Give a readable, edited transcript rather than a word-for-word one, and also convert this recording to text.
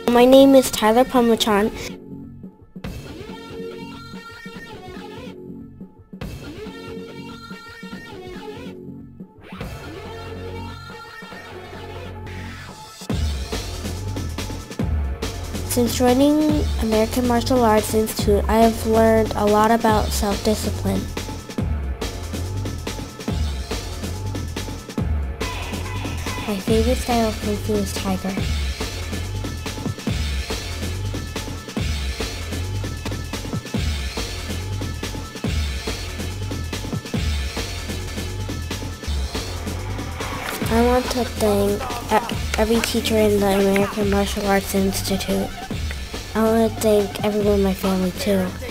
My name is Tyler Phommachanh. Since joining American Martial Arts Institute, I have learned a lot about self-discipline. My favorite style of Kung Fu is Tiger. I want to thank every teacher in the American Martial Arts Institute. I want to thank everyone in my family too.